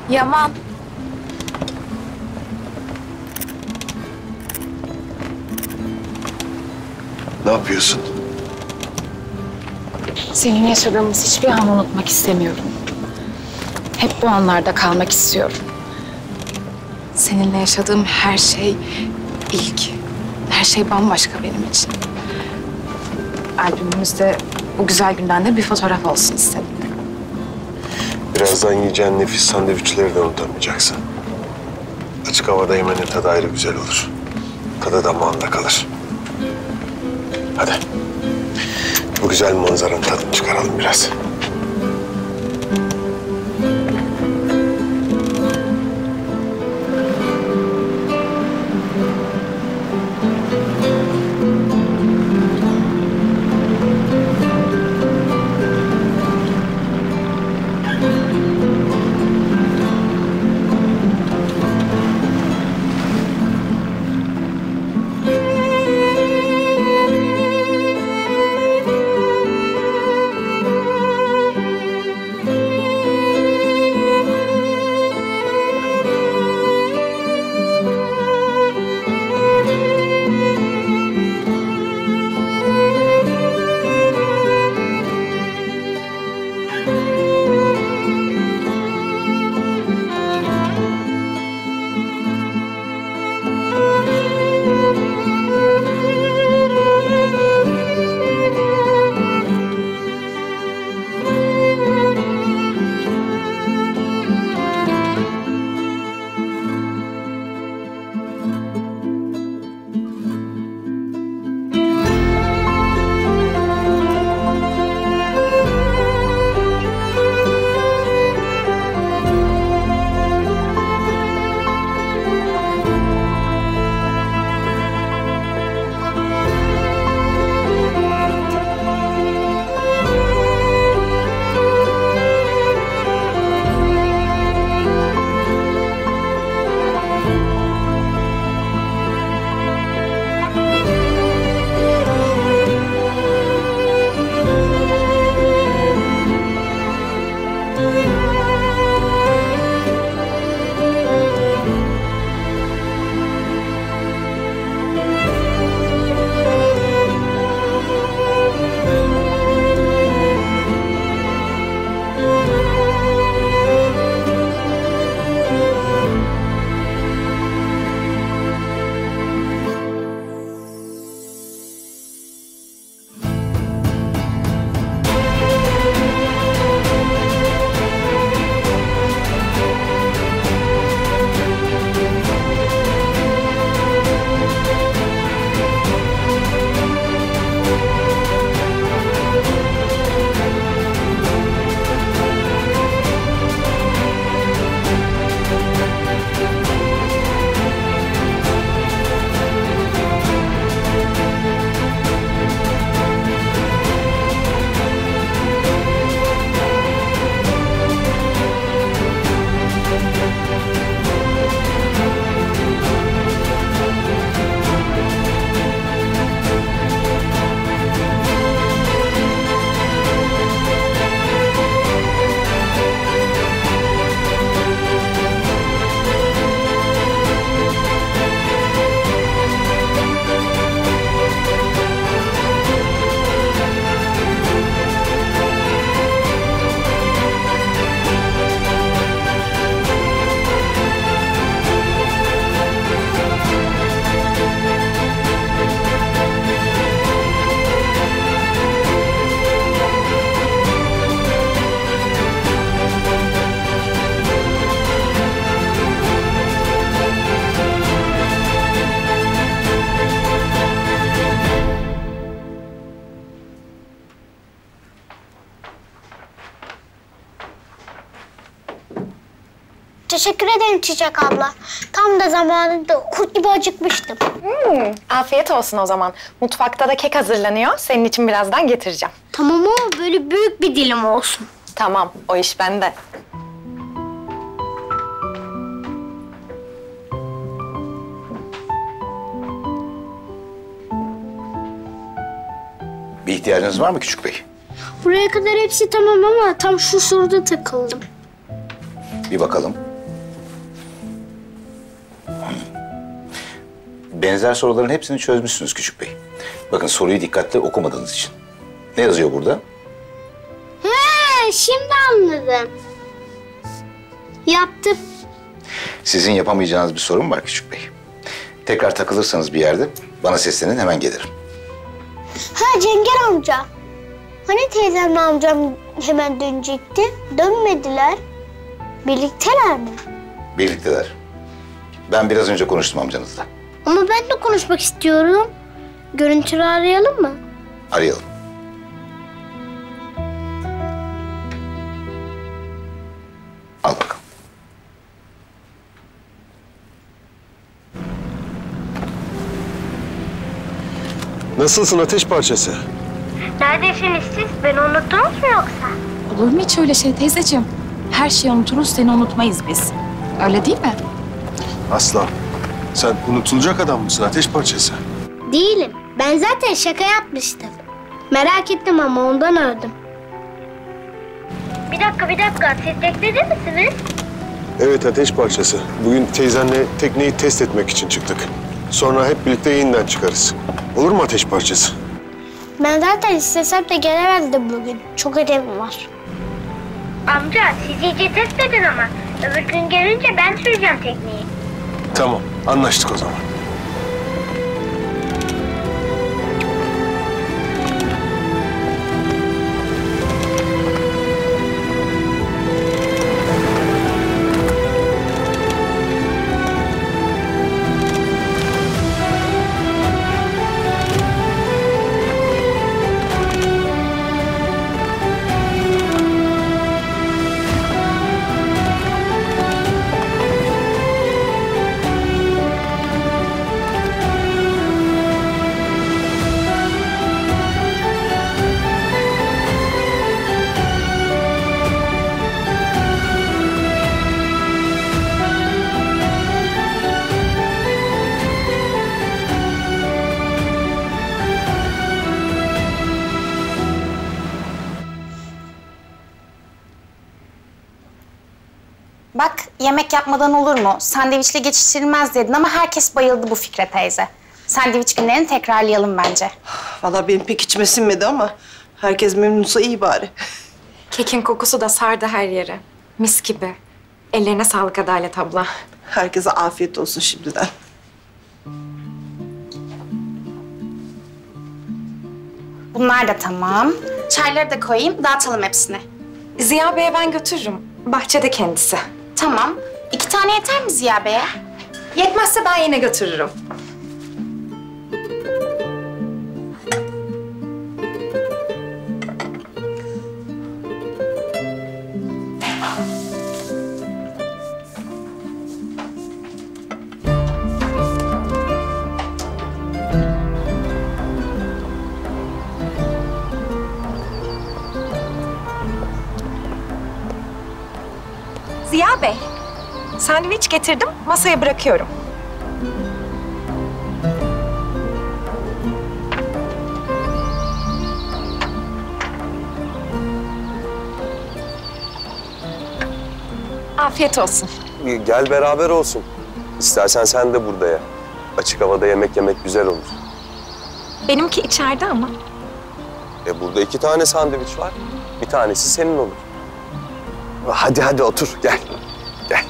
Yaman. Ne yapıyorsun? Seninle yaşadığımız hiçbir an unutmak istemiyorum. Hep bu anlarda kalmak istiyorum. Seninle yaşadığım her şey ilk. Her şey bambaşka benim için. Albümümüzde bu güzel günden de bir fotoğraf olsun istedim. Birazdan yiyeceğin nefis sandviçleri de unutamayacaksın. Açık havada yemenin tadı ayrı güzel olur. Tadı damağında kalır. Hadi. Bu güzel manzaranın tadını çıkaralım biraz. Teşekkür ederim Çiçek abla. Tam da zamanında kurt gibi acıkmıştım. Afiyet olsun o zaman. Mutfakta da kek hazırlanıyor. Senin için birazdan getireceğim. Tamam ama böyle büyük bir dilim olsun. Tamam, o iş bende. Bir ihtiyacınız var mı küçük bey? Buraya kadar hepsi tamam ama tam şu soruda takıldım. Bir bakalım. benzer soruların hepsini çözmüşsünüz Küçük Bey. Bakın soruyu dikkatle okumadığınız için. Ne yazıyor burada? He, şimdi anladım. Yaptım. Sizin yapamayacağınız bir sorun var Küçük Bey. Tekrar takılırsanız bir yerde bana seslenin, hemen gelirim. Ha Cengiz amca. Hani teyzemle amcam hemen dönecekti? Dönmediler. Birlikteler mi? Birlikteler. Ben biraz önce konuştum amcanızla. Ama ben de konuşmak istiyorum. Görüntülü arayalım mı? Arayalım. Al bakalım. Nasılsın ateş parçası? Neredesiniz siz? Beni unuttunuz mu yoksa? Olur mu hiç öyle şey teyzeciğim? Her şeyi unuturuz, seni unutmayız biz. Öyle değil mi? Asla. Sen unutulacak adam mısın ateş parçası? Değilim. Ben zaten şaka yapmıştım. Merak ettim ama ondan aradım. Bir dakika. Siz teknede misiniz? Evet ateş parçası. Bugün teyzenle tekneyi test etmek için çıktık. Sonra hep birlikte yeniden çıkarız. Olur mu ateş parçası? Ben zaten istesem de gelemezdim bugün. Çok ödevim var. Amca siz iyice test edin ama. Öbür gün gelince ben süreceğim tekneyi. Tamam, anlaştık o zaman. Bak yemek yapmadan olur mu? Sandviçle geçiştirilmez dedin ama herkes bayıldı bu fikre teyze. Sandviç günlerini tekrarlayalım bence. Vallahi benim pek içime sinmedi ama herkes memnunsa iyi bari. Kekin kokusu da sardı her yere. Mis gibi. Ellerine sağlık Adalet abla. Herkese afiyet olsun şimdiden. Bunlar da tamam. Çayları da koyayım, dağıtalım hepsini. Ziya Bey'e ben götürürüm. Bahçede kendisi. Tamam. 2 tane yeter mi Ziya Bey'e? Yetmezse ben yine götürürüm. Ziya Bey, sandviç getirdim, masaya bırakıyorum. Afiyet olsun. Gel beraber olsun. İstersen sen de burada ye. Açık havada yemek yemek güzel olur. Benimki içeride ama. Burada 2 tane sandviç var. Bir tanesi senin olur. Hadi otur gel. Gel.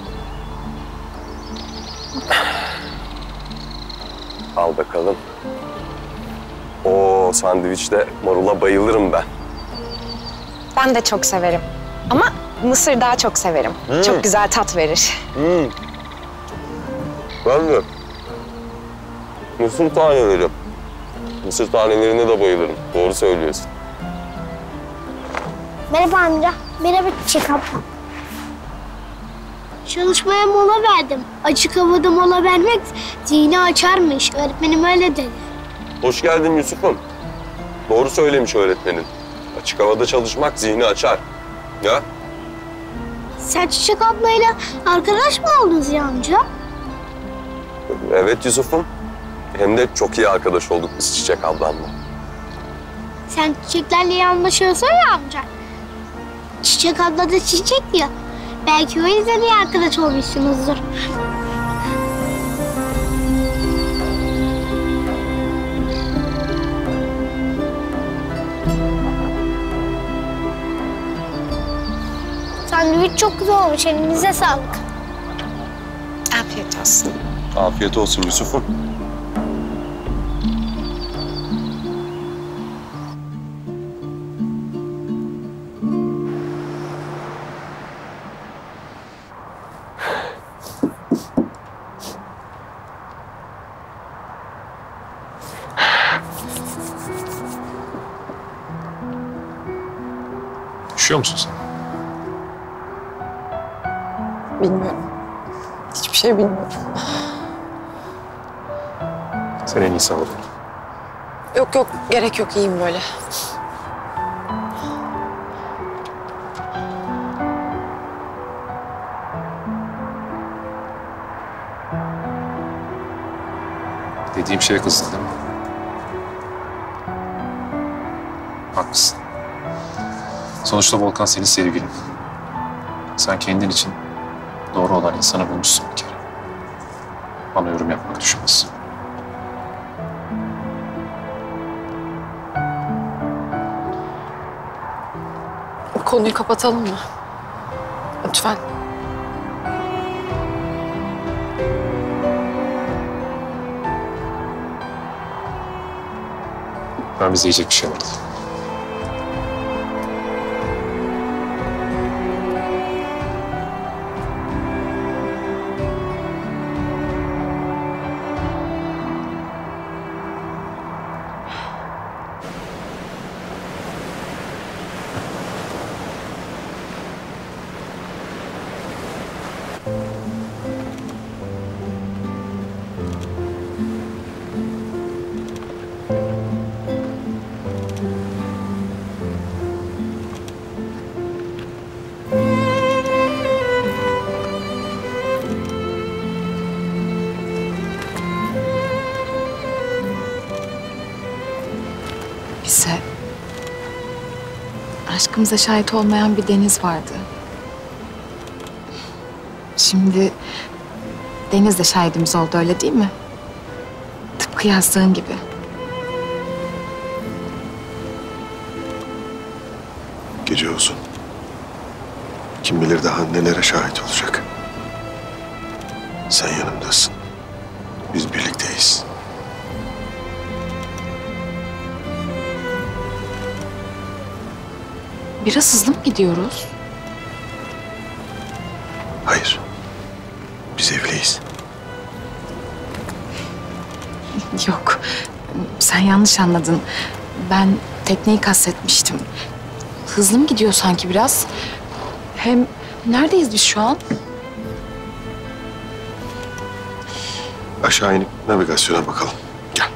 Al bakalım. O sandviçte marula bayılırım ben. Ben de çok severim. Ama mısır daha çok severim. Çok güzel tat verir. Ben de. Mısır taneleri. Mısır tanelerine de bayılırım. Doğru söylüyorsun. Merhaba amca. Merhaba Çiçek abla. Çalışmaya mola verdim. Açık havada mola vermek zihni açarmış. Öğretmenim öyle dedi. Hoş geldin Yusuf'um. Doğru söylemiş öğretmenin. Açık havada çalışmak zihni açar. Ya? Sen Çiçek ablayla arkadaş mı oldun Ziya amca? Evet Yusuf'um. Hem de çok iyi arkadaş olduk biz Çiçek ablamla. Sen çiçeklerle iyi anlaşıyorsun ya amca. Çiçek abla da çiçek ya. Belki o yüzden iyi arkadaş olmuşsunuzdur. Sandviç çok güzel olmuş. Elinize sağlık. Afiyet olsun. Afiyet olsun Yusuf'um. Üşüyor musun sen? Bilmiyorum. Hiçbir şey bilmiyorum. Sen en iyisi al. Yok yok, gerek yok. İyiyim böyle. Dediğim şeye kızdın değil mi? Haklısın. Sonuçta Volkan senin sevgilin. Sen kendin için doğru olan insanı bulmuşsun bir kere. Bana yorum yapmak düşmez. Konuyu kapatalım mı? Lütfen. Ben bize yiyecek bir şey aldım. Bize aşkımıza şahit olmayan bir deniz vardı. Şimdi deniz de şahidimiz oldu, öyle değil mi? Tıpkı yazdığın gibi. Gece uzun. Kim bilir daha nelere şahit olacak. Sen yanımdasın. Biz birlikteyiz. Biraz hızlı mı gidiyoruz? Hayır. Biz evliyiz. Yok, sen yanlış anladın. Ben tekneyi kastetmiştim. Hızlı mı gidiyor sanki biraz? Hem neredeyiz biz şu an? Aşağı inip navigasyona bakalım. Gel.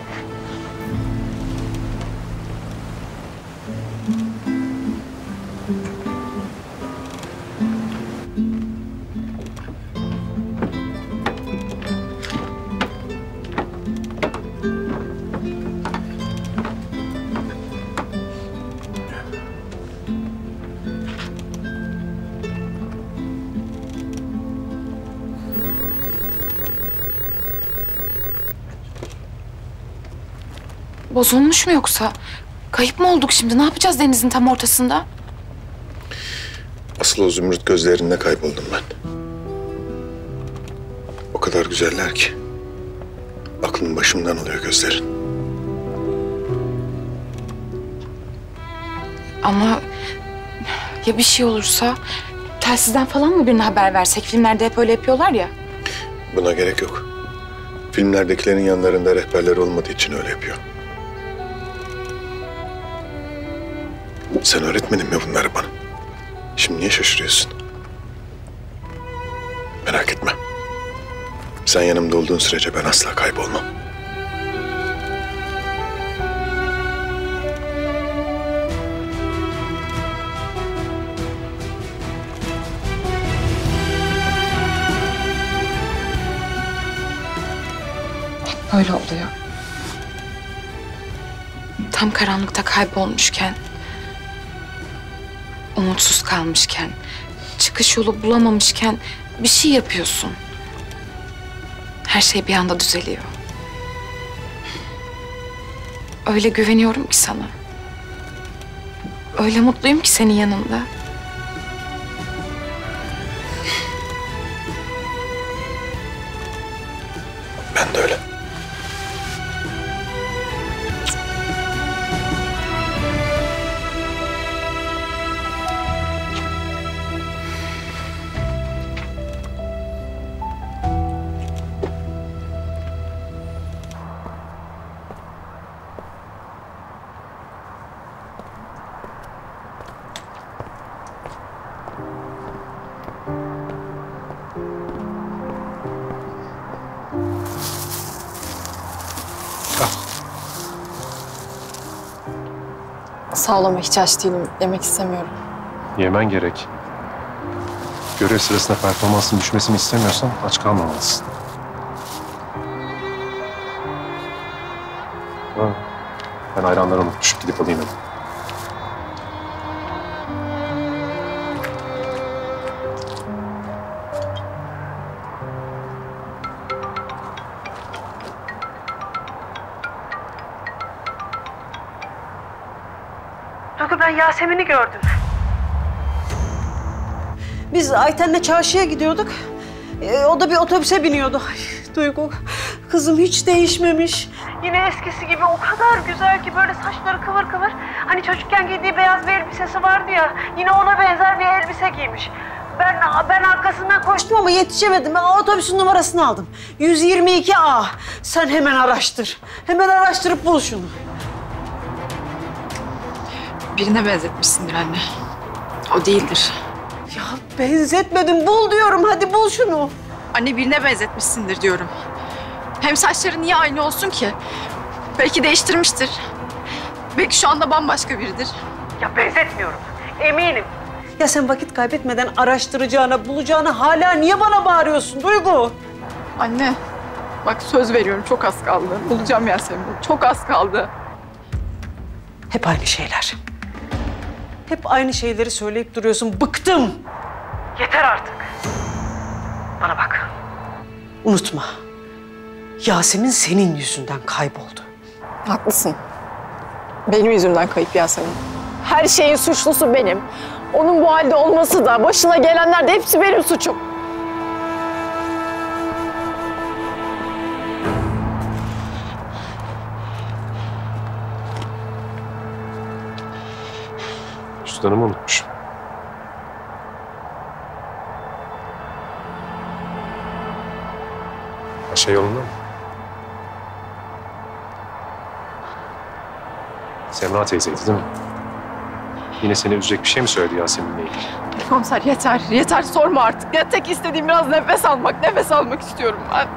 Bozulmuş mu yoksa? Kayıp mı olduk şimdi? Ne yapacağız denizin tam ortasında? Asıl o zümrüt gözlerinde kayboldum ben. O kadar güzeller ki. Aklım başımdan alıyor gözlerin. Ama ya bir şey olursa telsizden falan mı birine haber versek? Filmlerde hep öyle yapıyorlar ya. Buna gerek yok. Filmlerdekilerin yanlarında rehberler olmadığı için öyle yapıyor. Sen öğretmedin mi bunları bana? Şimdi niye şaşırıyorsun? Merak etme. Sen yanımda olduğun sürece ben asla kaybolmam. Öyle oluyor. Tam karanlıkta kaybolmuşken, umutsuz kalmışken, çıkış yolu bulamamışken bir şey yapıyorsun. Her şey bir anda düzeliyor. Öyle güveniyorum ki sana. Öyle mutluyum ki senin yanında. Sağ ol ama hiç aç değilim. Yemek istemiyorum. Yemen gerek. Görev sırasında performansın düşmesini istemiyorsan aç kalmamalısın. Ha, ben ayranları unutmuşum. Gidip alayım hemen. Duygu, ben Yasemin'i gördüm. Biz Ayten'le çarşıya gidiyorduk. O da bir otobüse biniyordu. Ay, Duygu, kızım hiç değişmemiş. Yine eskisi gibi o kadar güzel ki böyle saçları kıvır kıvır. Hani çocukken giydiği beyaz bir elbisesi vardı ya. Yine ona benzer bir elbise giymiş. Ben arkasından koştum ama yetişemedim. Ben otobüsün numarasını aldım. 122A. Sen hemen araştır. Hemen araştırıp bul şunu. Birine benzetmişsindir anne. O değildir. Ya benzetmedim. Bul diyorum. Hadi bul şunu. Anne birine benzetmişsindir diyorum. Hem saçları niye aynı olsun ki? Belki değiştirmiştir. Belki şu anda bambaşka biridir. Ya benzetmiyorum. Eminim. Ya sen vakit kaybetmeden araştıracağına, bulacağına hala niye bana bağırıyorsun Duygu? Anne, bak söz veriyorum çok az kaldı. Bulacağım Yasemin'i. Çok az kaldı. Hep aynı şeyler. Hep aynı şeyleri söyleyip duruyorsun. Bıktım. Yeter artık. Bana bak. Unutma. Yasemin senin yüzünden kayboldu. Haklısın. Benim yüzümden kayıp Yasemin. Her şeyin suçlusu benim. Onun bu halde olması da, başına gelenler de hepsi benim suçum. Cüzdanımı unutmuşum. Her şey yolunda mı? Semra teyzeydi değil mi? Yine seni üzecek bir şey mi söyledi Yasemin'le ilgili? Komiser yeter, yeter sorma artık. Ya tek istediğim biraz nefes almak istiyorum ben.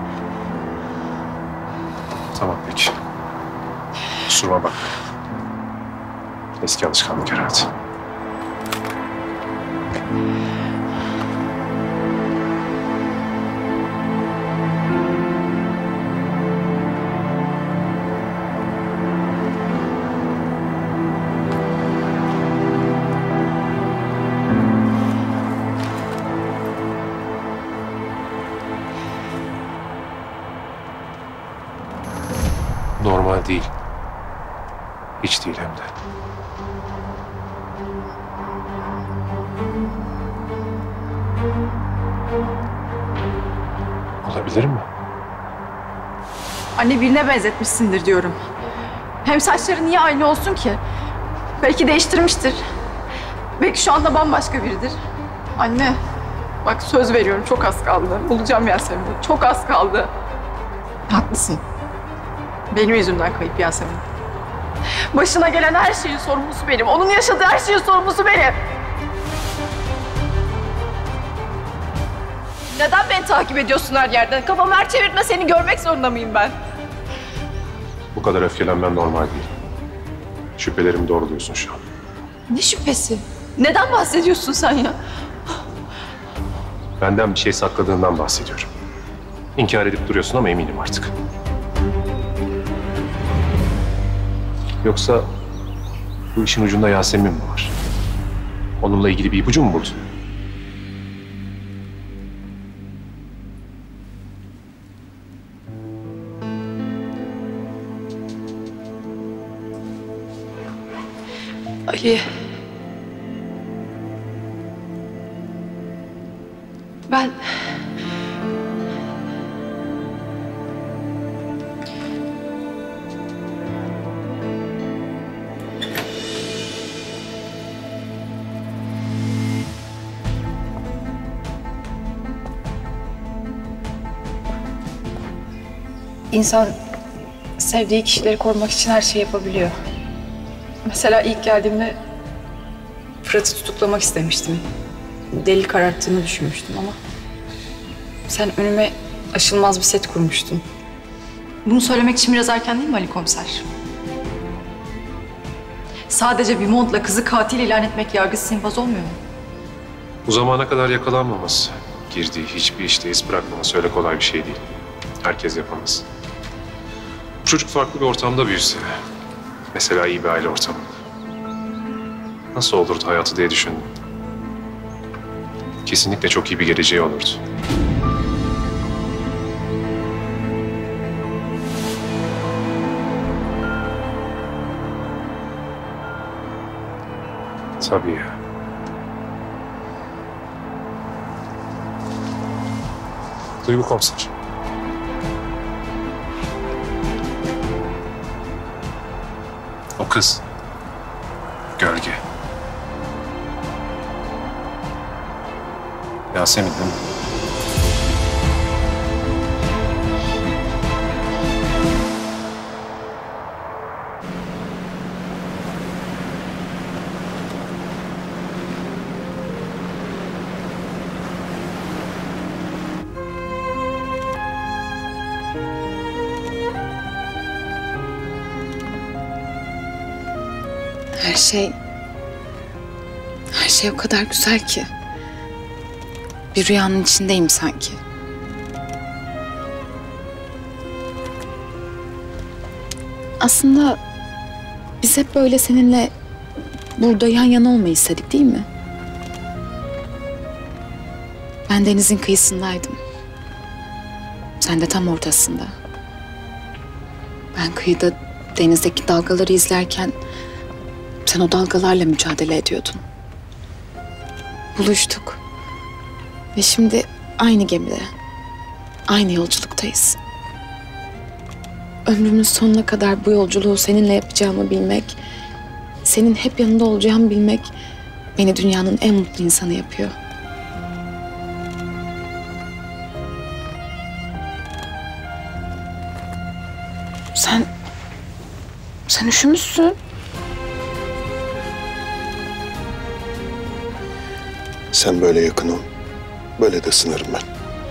Tamam peki. Kusuruma bakma. Eski alışkanlık herhalde. Normal değil. Hiç değil hem de. Olabilir mi? Anne birine benzetmişsindir diyorum. Hem saçları niye aynı olsun ki? Belki değiştirmiştir. Belki şu anda bambaşka biridir. Anne, bak söz veriyorum çok az kaldı. Bulacağım Yasemin'i. Çok az kaldı. Haklısın. Benim yüzümden kayıp Yasemin. Başına gelen her şeyin sorumlusu benim. Onun yaşadığı her şeyin sorumlusu benim. Neden beni takip ediyorsun her yerden? Kafamı her çevirdiğinde seni görmek zorunda mıyım ben? Bu kadar öfkelenmen normal değil. Şüphelerimi doğruluyorsun şu an. Ne şüphesi? Neden bahsediyorsun sen ya? Benden bir şey sakladığından bahsediyorum. İnkar edip duruyorsun ama eminim artık. Yoksa bu işin ucunda Yasemin mi var? Onunla ilgili bir ipucu mu buldun? Ali. Ben... İnsan sevdiği kişileri korumak için her şeyi yapabiliyor. Mesela ilk geldiğimde Fırat'ı tutuklamak istemiştim. Delil kararttığını düşünmüştüm ama sen önüme aşılmaz bir set kurmuştun. Bunu söylemek için biraz erken değil mi Ali Komiser? Sadece bir montla kızı katil ilan etmek yargısı infaz olmuyor mu? Bu zamana kadar yakalanmaması, girdiği hiçbir işte iz bırakmaması öyle kolay bir şey değil. Herkes yapamaz. Bu çocuk farklı bir ortamda büyüse, mesela iyi bir aile ortamında, nasıl olurdu hayatı diye düşündüm. Kesinlikle çok iyi bir geleceği olurdu. Tabii ya. Duygu komiser. O kız. Gölge. Yasemin değil mi? Her şey o kadar güzel ki. Bir rüyanın içindeyim sanki. Aslında biz hep böyle seninle burada yan yana olmayı istedik değil mi? Ben denizin kıyısındaydım. Sen de tam ortasında. Ben kıyıda denizdeki dalgaları izlerken sen o dalgalarla mücadele ediyordun. Buluştuk. Ve şimdi aynı gemide, aynı yolculuktayız. Ömrümün sonuna kadar bu yolculuğu seninle yapacağımı bilmek, senin hep yanında olacağımı bilmek beni dünyanın en mutlu insanı yapıyor. Sen üşümüşsün. Sen böyle yakın ol. Böyle de ısınırım ben.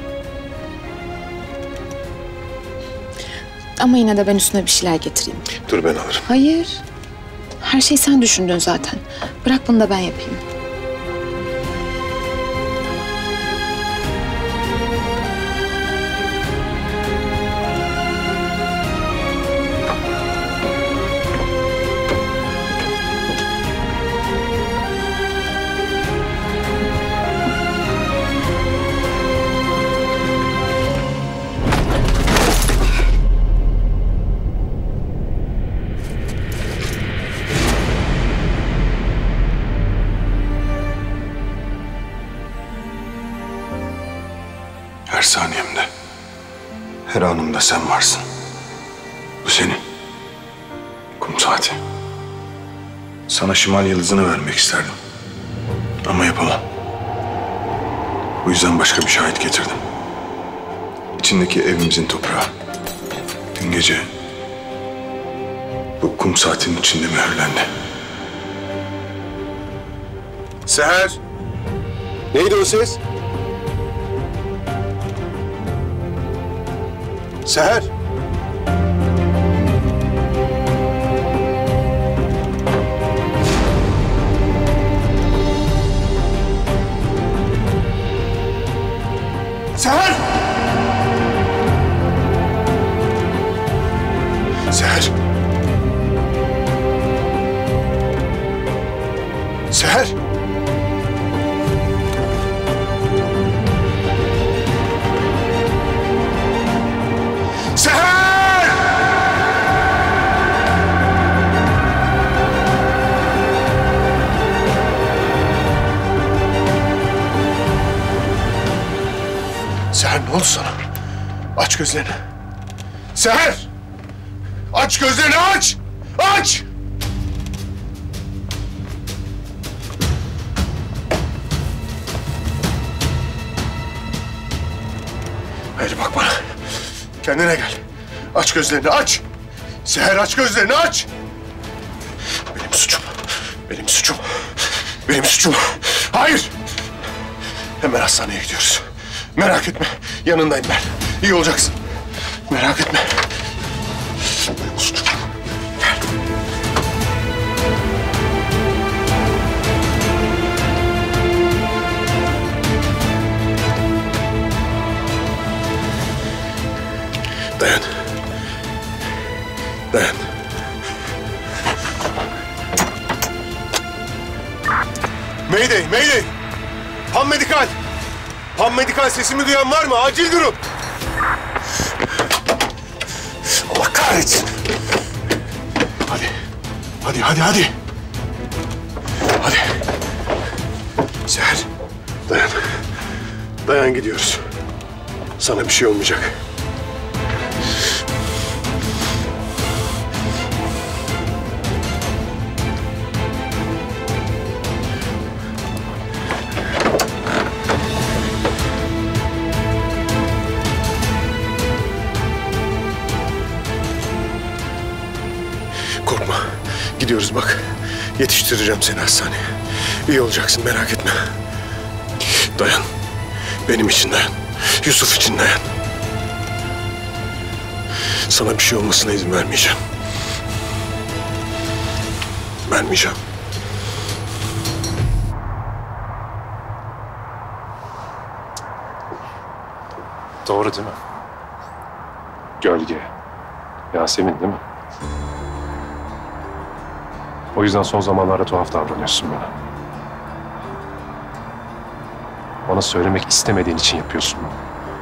Ama yine de ben üstüne bir şeyler getireyim. Dur ben alırım. Hayır. Her şeyi sen düşündün zaten. Bırak bunu da ben yapayım. Her saniyemde, her anımda sen varsın. Bu senin. Kum saati. Sana şimal yıldızını vermek isterdim. Ama yapamam. Bu yüzden başka bir şahit getirdim. İçindeki evimizin toprağı. Dün gece bu kum saatinin içinde mühürlendi. Seher! Neydi o ses? Seher! Seher! Seher! Seher! Seher! Seher ne oldu sana? Aç gözlerini. Seher! Aç gözlerini aç! Aç! Hayır bak bana. Kendine gel. Aç gözlerini aç. Seher aç gözlerini aç. Benim suçum. Benim suçum. Benim suçum. Hayır. Hemen hastaneye gidiyoruz. Merak etme. Yanındayım ben. İyi olacaksın. Merak etme. Benim suçum. Gel. Mayday, mayday! Pammedikal! Pammedikal sesimi duyan var mı? Acil durum! Allah kahretsin! Hadi, hadi! Hadi! Seher, dayan. Dayan, gidiyoruz. Sana bir şey olmayacak. Korkma. Gidiyoruz bak. Yetiştireceğim seni hastaneye. İyi olacaksın, merak etme. Dayan. Benim için dayan. Yusuf için dayan. Sana bir şey olmasına izin vermeyeceğim. Vermeyeceğim. Doğru değil mi? Gölge. Yasemin değil mi? O yüzden son zamanlarda tuhaf davranıyorsun bana. Bana söylemek istemediğin için yapıyorsun bunu.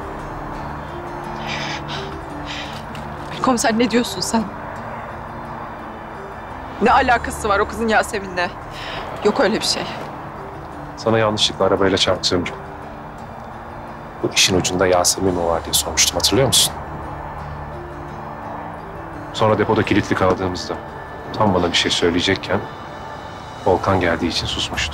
Komiser ne diyorsun sen? Ne alakası var o kızın Yasemin'le? Yok öyle bir şey. Sana yanlışlıkla arabayla çarptığım gün. Bu işin ucunda Yasemin mi var diye sormuştum, hatırlıyor musun? Sonra depoda kilitli kaldığımızda tam bana bir şey söyleyecekken Volkan geldiği için susmuştu.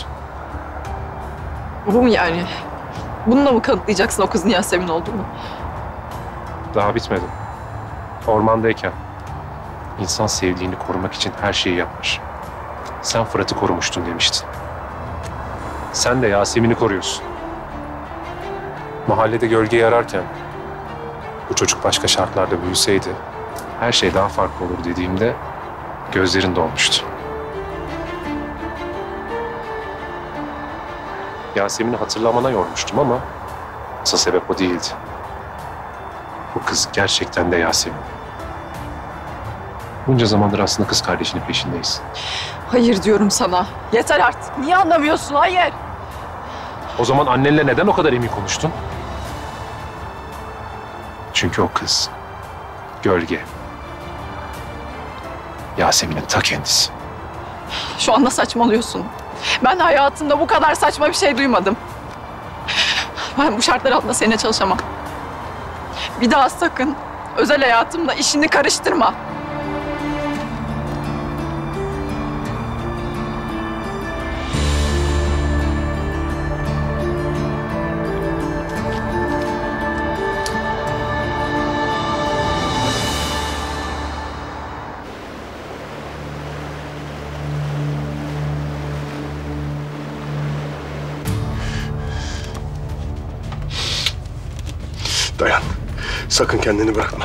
Bu mu yani? Bununla mı kanıtlayacaksın o kızın Yasemin olduğunu? Daha bitmedi. Ormandayken insan sevdiğini korumak için her şeyi yapar. Sen Fırat'ı korumuştun demiştin. Sen de Yasemin'i koruyorsun. Mahallede gölgeyi ararken bu çocuk başka şartlarda büyüseydi her şey daha farklı olur dediğimde gözlerin dolmuştu. Yasemin'i hatırlamana yormuştum ama asıl sebep o değildi. Bu kız gerçekten de Yasemin. Bunca zamandır aslında kız kardeşinin peşindeyiz. Hayır diyorum sana. Yeter artık. Niye anlamıyorsun? Hayır. O zaman annenle neden o kadar emin konuştun? Çünkü o kız gölge. Yasemin'in ta kendisi. Şu anda saçmalıyorsun. Ben hayatımda bu kadar saçma bir şey duymadım. Ben bu şartlar altında seninle çalışamam. Bir daha sakın özel hayatımla işini karıştırma. Dayan. Sakın kendini bırakma.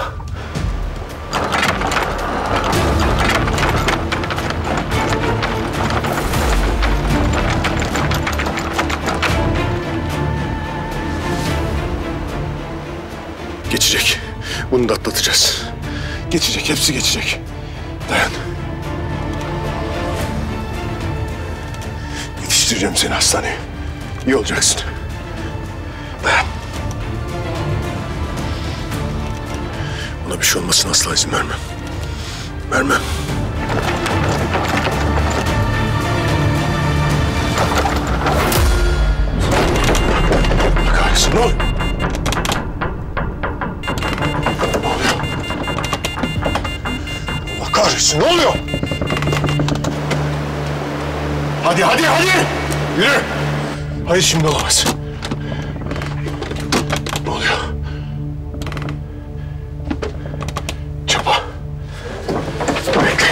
Geçecek. Bunu da atlatacağız. Geçecek, hepsi geçecek. Dayan. Yetiştireceğim seni hastaneye. İyi olacaksın. Dayan. Ona bir şey olmasına asla izin vermem. Vermem. Allah kahretsin, ne oluyor? Ne oluyor? Allah kahretsin, ne oluyor? Hadi, hadi, hadi! Yürü! Hayır, şimdi olamaz. Ne oluyor? Çapa. Bekle.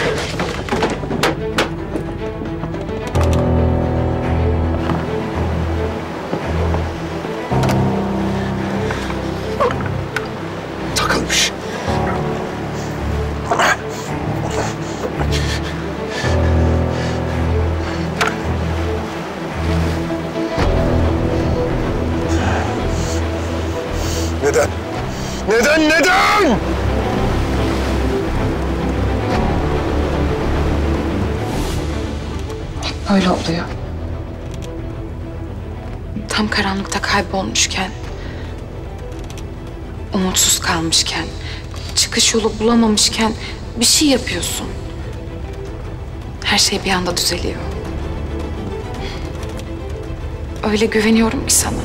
Takılmış. Neden? Neden? Öyle oluyor. tam karanlıkta kaybolmuşken, umutsuz kalmışken, çıkış yolu bulamamışken bir şey yapıyorsun. Her şey bir anda düzeliyor. Öyle güveniyorum ki sana.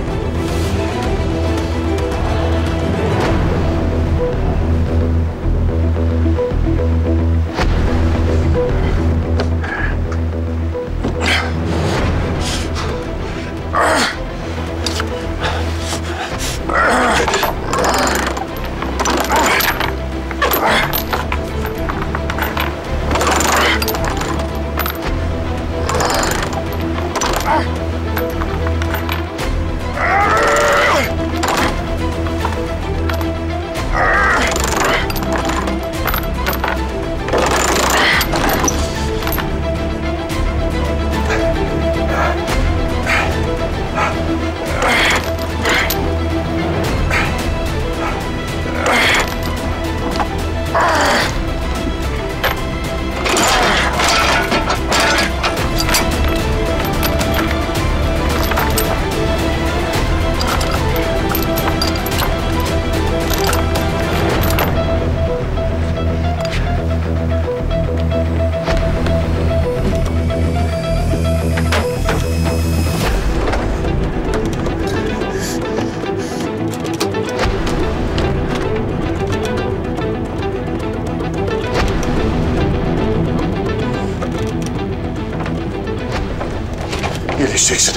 İyileşeceksin.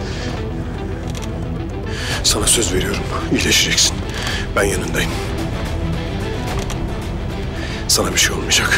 Sana söz veriyorum, iyileşeceksin. Ben yanındayım. Sana bir şey olmayacak.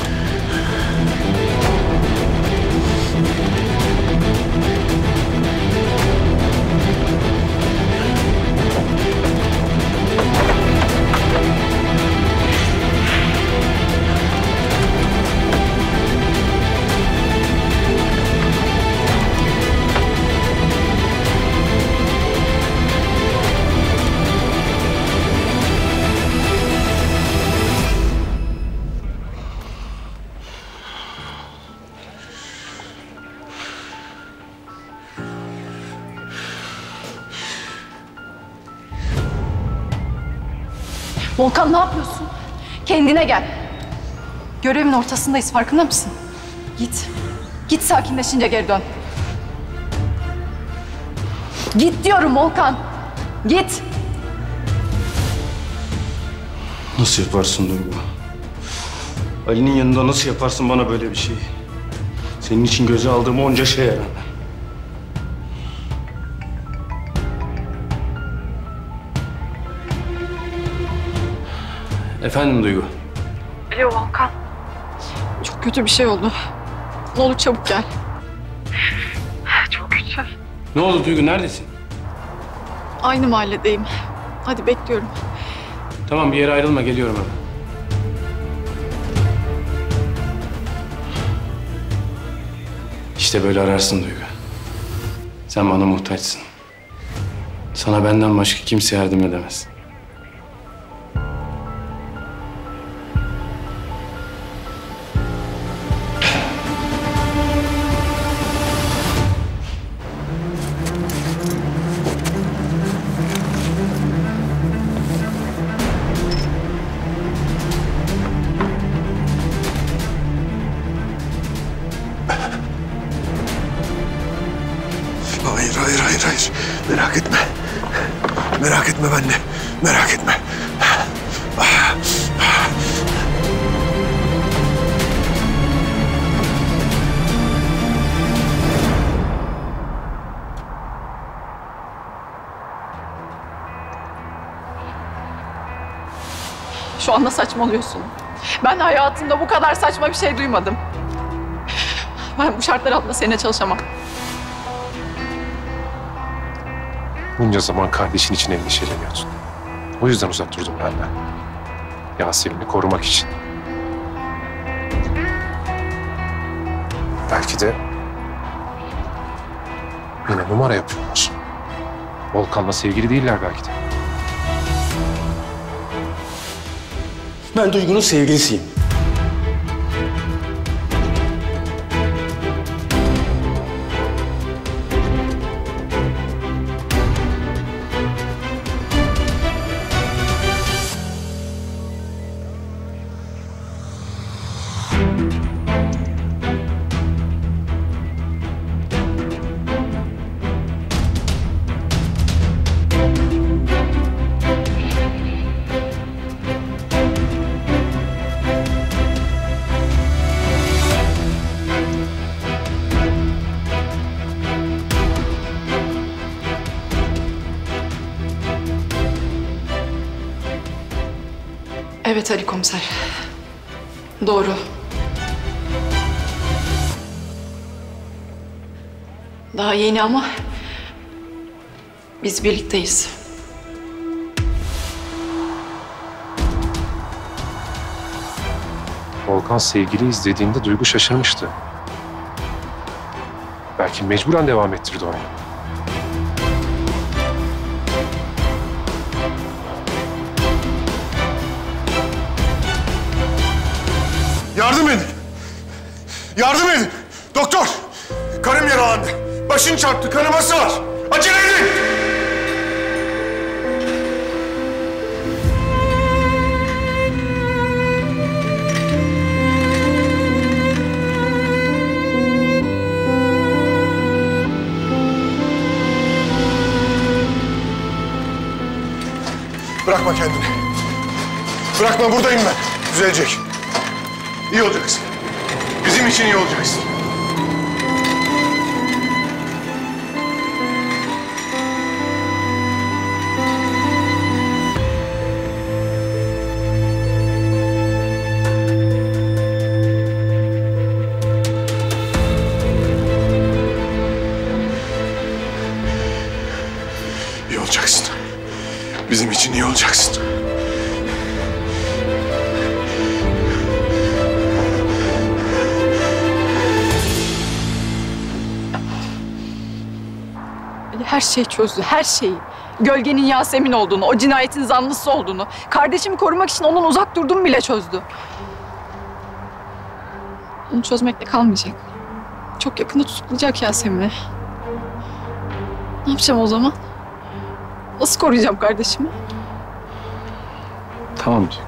Volkan ne yapıyorsun? Kendine gel. Görevin ortasındayız, farkında mısın? Git. Git, sakinleşince geri dön. Git diyorum Volkan. Git. Nasıl yaparsın Duygu? Ali'nin yanında nasıl yaparsın bana böyle bir şey? Senin için göze aldığım onca şeye rağmen. Efendim Duygu? Alo Volkan. Çok kötü bir şey oldu. Ne olur çabuk gel. Çok kötü. Ne oldu Duygu, neredesin? Aynı mahalledeyim. Hadi bekliyorum. Tamam, bir yere ayrılma, geliyorum hemen. İşte böyle ararsın Duygu. Sen bana muhtaçsın. Sana benden başka kimse yardım edemez. Hayır. Merak etme. Merak etme benimle. Merak etme. Şu anda saçmalıyorsun. Ben hayatımda bu kadar saçma bir şey duymadım. Ben bu şartlar altında seninle çalışamam. Bunca zaman kardeşin için endişeleniyordun. O yüzden uzak durdum benden. Yasemin'i korumak için. Belki de yine numara yapıyorlar. Volkan'la sevgili değiller belki de. Ben Duygu'nun sevgilisiyim. Evet Ali komiser. Doğru. Daha yeni ama biz birlikteyiz. Volkan sevgiliyiz dediğinde Duygu şaşırmıştı. Belki mecburen devam ettirdi oyunu. Yardım edin. Yardım edin. Doktor. Karım yaralandı. Başın çarptı. Kanaması var. Acele edin. Bırakma kendini. Bırakma, buradayım ben. Düzelecek. İyi olacaksın. Bizim için iyi olacaksın. İyi olacaksın. Bizim için iyi olacaksın. Her şeyi çözdü, her şeyi. Gölgenin Yasemin olduğunu, o cinayetin zanlısı olduğunu, kardeşimi korumak için ondan uzak durduğumu bile çözdü. Onu çözmekle kalmayacak. Çok yakında tutuklayacak Yasemin'i. Ne yapacağım o zaman? Nasıl koruyacağım kardeşimi? Tamam Duygu.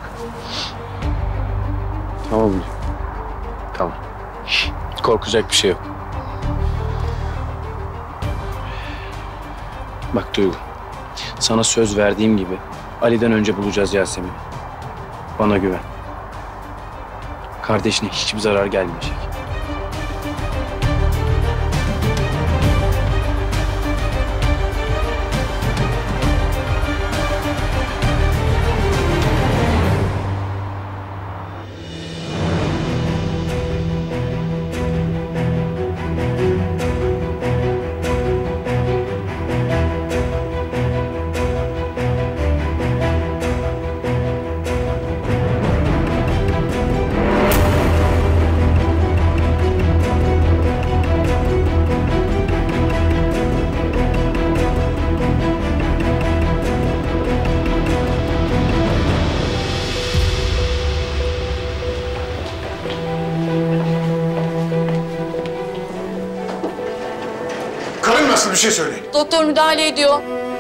Tamam Duygu. Tamam. Korkacak bir şey yok. Bak Duygu, sana söz verdiğim gibi Ali'den önce bulacağız Yasemin'i. Bana güven. Kardeşine hiçbir zarar gelmeyecek. Karın nasıl, bir şey söyleyin. Doktor müdahale ediyor.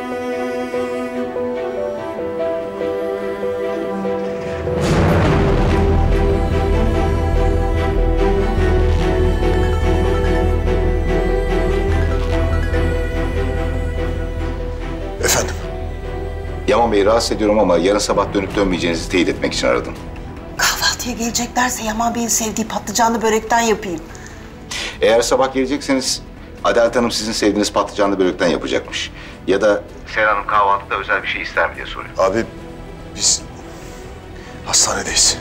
Efendim? Yaman Bey, rahatsız ediyorum ama yarın sabah dönüp dönmeyeceğinizi teyit etmek için aradım. Kahvaltıya geleceklerse Yaman Bey'in sevdiği patlıcanlı börekten yapayım. Eğer sabah gelecekseniz Adalet Hanım sizin sevdiğiniz patlıcanlı börekten yapacakmış. Ya da Seren Hanım kahvaltıda özel bir şey ister mi diye soruyor. Abi biz hastanedeyiz.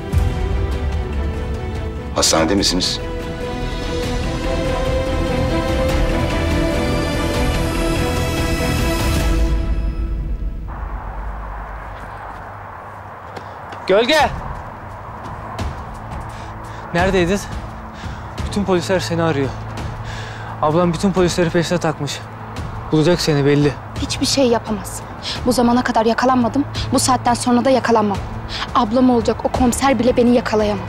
Hastanede misiniz? Gölge! Neredeydin? Bütün polisler seni arıyor. Ablam bütün polisleri peşine takmış. Bulacak seni belli. Hiçbir şey yapamaz. Bu zamana kadar yakalanmadım. Bu saatten sonra da yakalanmam. Ablam olacak o komiser bile beni yakalayamaz.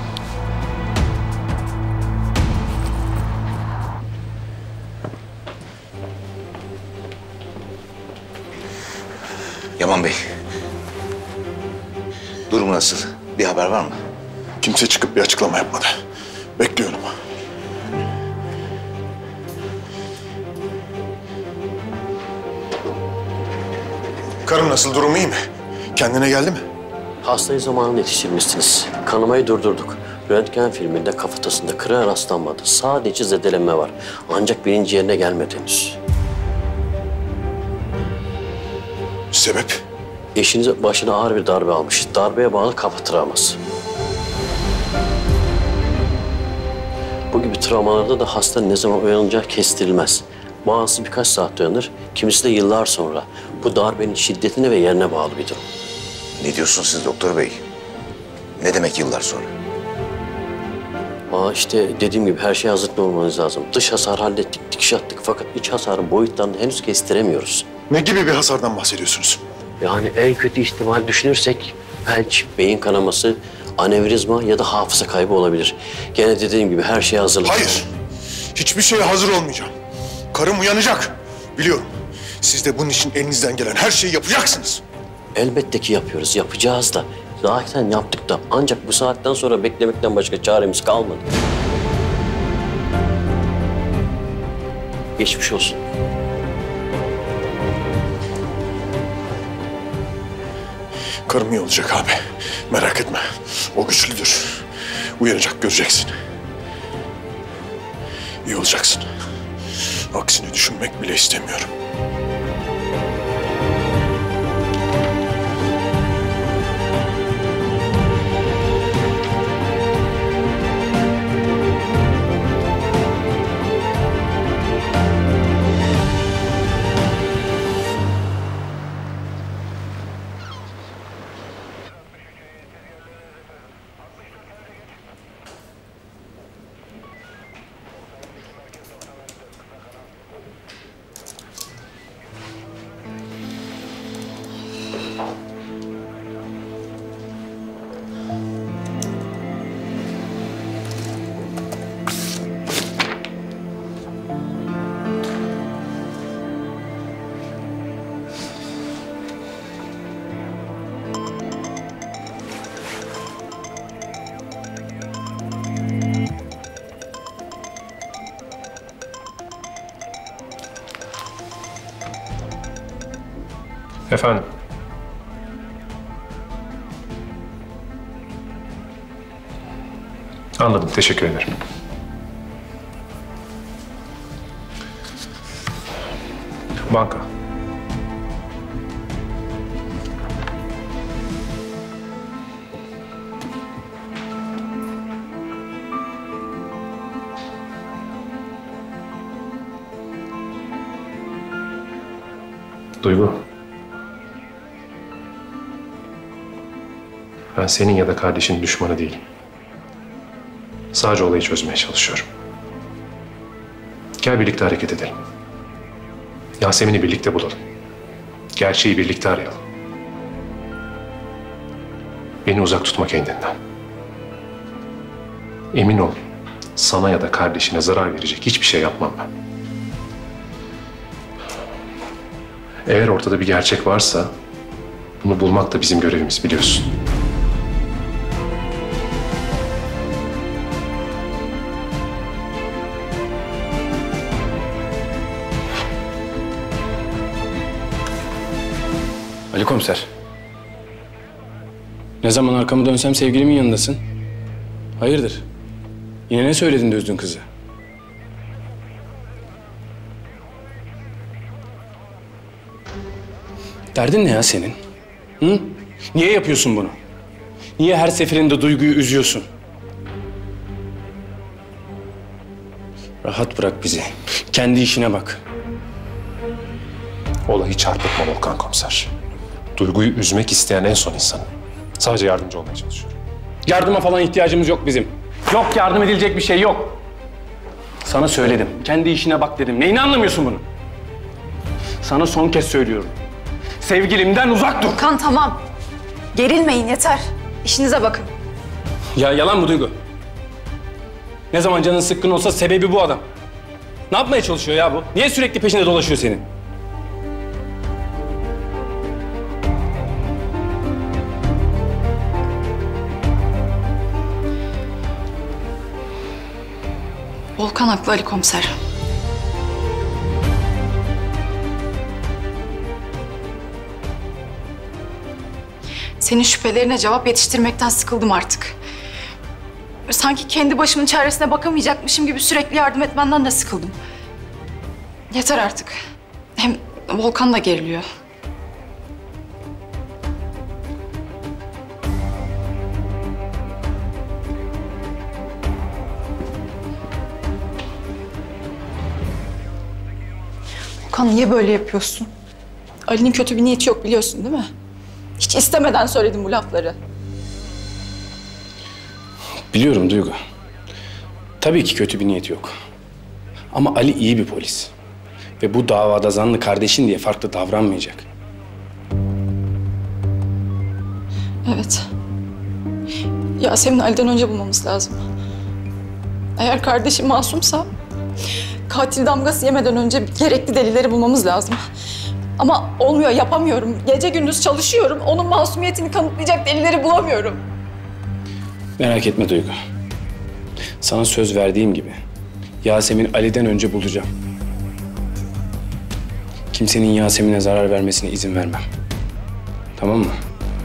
Yaman Bey. Durumu nasıl? Bir haber var mı? Kimse çıkıp bir açıklama yapmadı. Bekliyorum. Karım nasıl, durumu iyi mi? Kendine geldi mi? Hastayı zamanında yetiştirmişsiniz. Kanamayı durdurduk. Röntgen filminde kafatasında kırığa rastlanmadı. Sadece zedelenme var. Ancak bilinci yerine gelmedi henüz. Sebep? Eşiniz başına ağır bir darbe almış. Darbeye bağlı kafa travması. Bu gibi travmalarda da hasta ne zaman uyanacağı kestirilmez. Bazısı birkaç saat uyanır, kimisi de yıllar sonra. Bu darbenin şiddetine ve yerine bağlı bir durum. Ne diyorsunuz siz doktor bey? Ne demek yıllar sonra? İşte dediğim gibi her şeye hazırlıklı olmanız lazım. Dış hasar hallettik, dikiş attık fakat iç hasarın boyutlarını henüz kestiremiyoruz. Ne gibi bir hasardan bahsediyorsunuz? Yani en kötü ihtimal düşünürsek felç, beyin kanaması, anevrizma ya da hafıza kaybı olabilir. Gene dediğim gibi her şeye hazırlıklı. Hayır. Hiçbir şeye hazır olmayacağım. Karım uyanacak. Biliyorum. Siz de bunun için elinizden gelen her şeyi yapacaksınız. Elbette ki yapıyoruz, yapacağız da. Zaten yaptık da ancak bu saatten sonra beklemekten başka çaremiz kalmadı. Geçmiş olsun. Karım iyi olacak abi. Merak etme. O güçlüdür. Uyanacak, göreceksin. İyi olacaksın. Aksini düşünmek bile istemiyorum. Efendim? Anladım, teşekkür ederim. Banka. Duygu. Ben senin ya da kardeşinin düşmanı değilim. Sadece olayı çözmeye çalışıyorum. Gel birlikte hareket edelim. Yasemin'i birlikte bulalım. Gerçeği birlikte arayalım. Beni uzak tutma kendinden. Emin ol, sana ya da kardeşine zarar verecek hiçbir şey yapmam ben. Eğer ortada bir gerçek varsa, bunu bulmak da bizim görevimiz, biliyorsun. Ali komiser. Ne zaman arkamı dönsem sevgilimin yanındasın. Hayırdır? Yine ne söyledin de üzdün kızı? Derdin ne ya senin? Hı? Niye yapıyorsun bunu? Niye her seferinde Duygu'yu üzüyorsun? Rahat bırak bizi. Kendi işine bak. Olayı çarpıtma Volkan komiser. Duygu'yu üzmek isteyen en son insanım. Sadece yardımcı olmaya çalışıyorum. Yardıma falan ihtiyacımız yok bizim. Yok, yardım edilecek bir şey yok. Sana söyledim. Kendi işine bak dedim. Neyini anlamıyorsun bunu? Sana son kez söylüyorum. Sevgilimden uzak dur. Volkan tamam. Gerilmeyin yeter. İşinize bakın. Ya yalan mı Duygu? Ne zaman canın sıkkın olsa sebebi bu adam. Ne yapmaya çalışıyor ya bu? Niye sürekli peşinde dolaşıyor senin? Volkan haklı Ali komiser. Senin şüphelerine cevap yetiştirmekten sıkıldım artık. Sanki kendi başımın çaresine bakamayacakmışım gibi sürekli yardım etmenden de sıkıldım. Yeter artık. Hem Volkan da geriliyor. Okan niye böyle yapıyorsun? Ali'nin kötü bir niyeti yok biliyorsun değil mi? Hiç istemeden söyledim bu lafları. Biliyorum Duygu. Tabii ki kötü bir niyeti yok. Ama Ali iyi bir polis. Ve bu davada zanlı kardeşin diye farklı davranmayacak. Evet. Yasemin'i Ali'den önce bulmamız lazım. Eğer kardeşim masumsa katil damgası yemeden önce gerekli delilleri bulmamız lazım. Ama olmuyor, yapamıyorum. Gece gündüz çalışıyorum. Onun masumiyetini kanıtlayacak delilleri bulamıyorum. Merak etme Duygu. Sana söz verdiğim gibi Yasemin Ali'den önce bulacağım. Kimsenin Yasemin'e zarar vermesine izin vermem. Tamam mı?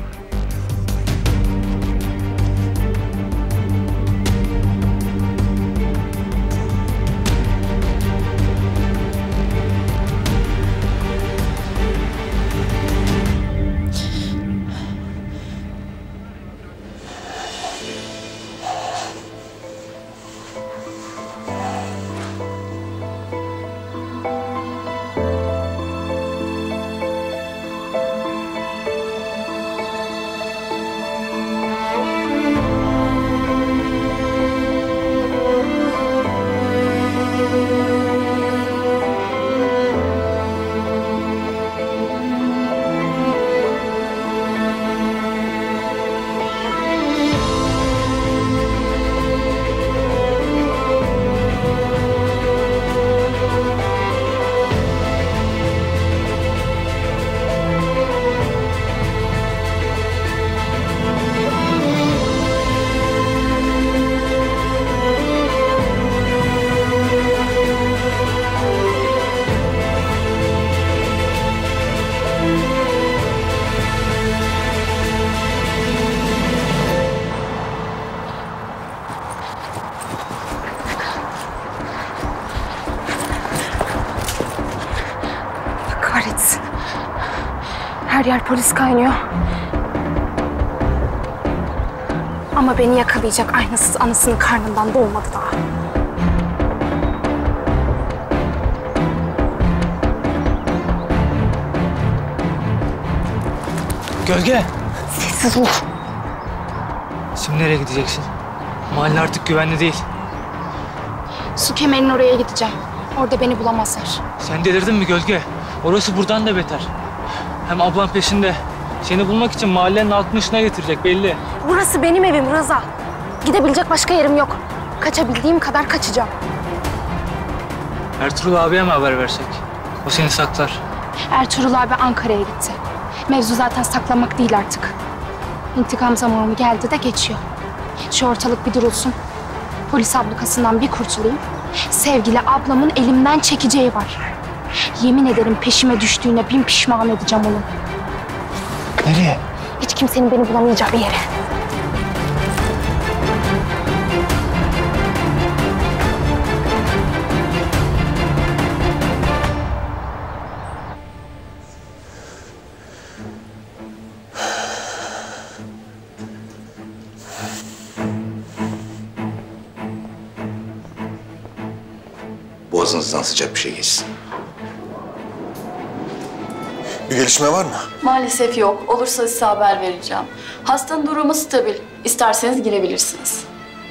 Kahretsin. Her yer polis kaynıyor. Ama beni yakalayacak aynasız anasının karnından doğmadı daha. Gölge! Sessiz ol. Şimdi nereye gideceksin? Mahalle artık güvenli değil. Su kemerinin oraya gideceğim. Orada beni bulamazlar. Sen delirdin mi Gölge? Orası buradan da beter. Hem ablam peşinde. Seni bulmak için mahallenin altını üstüne getirecek belli. Burası benim evim Rıza. Gidebilecek başka yerim yok. Kaçabildiğim kadar kaçacağım. Ertuğrul abiye mi haber versek? O seni saklar. Ertuğrul abi Ankara'ya gitti. Mevzu zaten saklamak değil artık. İntikam zamanı geldi de geçiyor. Şu ortalık bir durulsun. Polis ablukasından bir kurtulayım. Sevgili ablamın elimden çekeceği var. Yemin ederim peşime düştüğüne bin pişman edeceğim onu. Nereye? Hiç kimsenin beni bulamayacağı bir yere. Boğazınızdan sıcak bir şey geçsin. Bir gelişme var mı? Maalesef yok. Olursa size haber vereceğim. Hastanın durumu stabil. İsterseniz girebilirsiniz.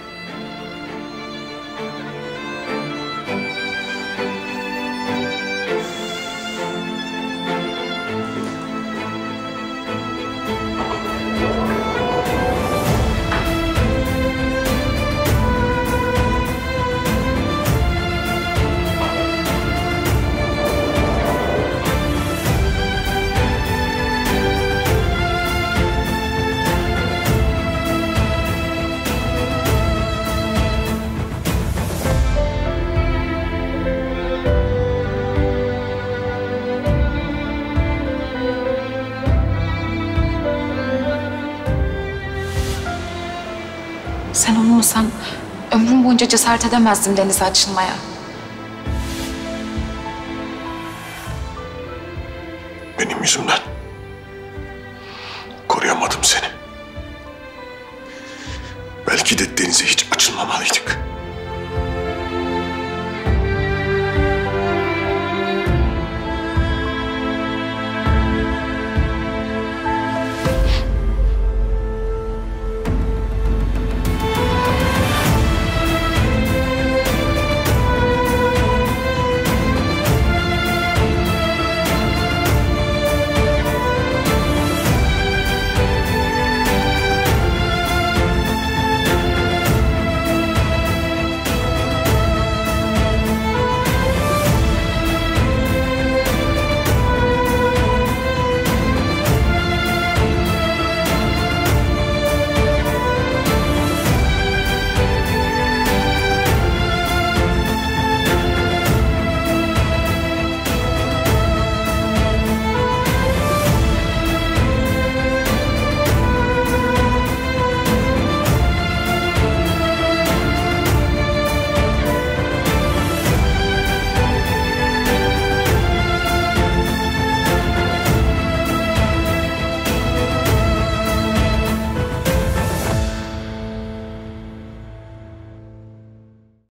Sen olmasan ömrüm boyunca cesaret edemezdim denize açılmaya. Benim yüzümden. Koruyamadım seni. Belki de denize hiç açılmamalıydık.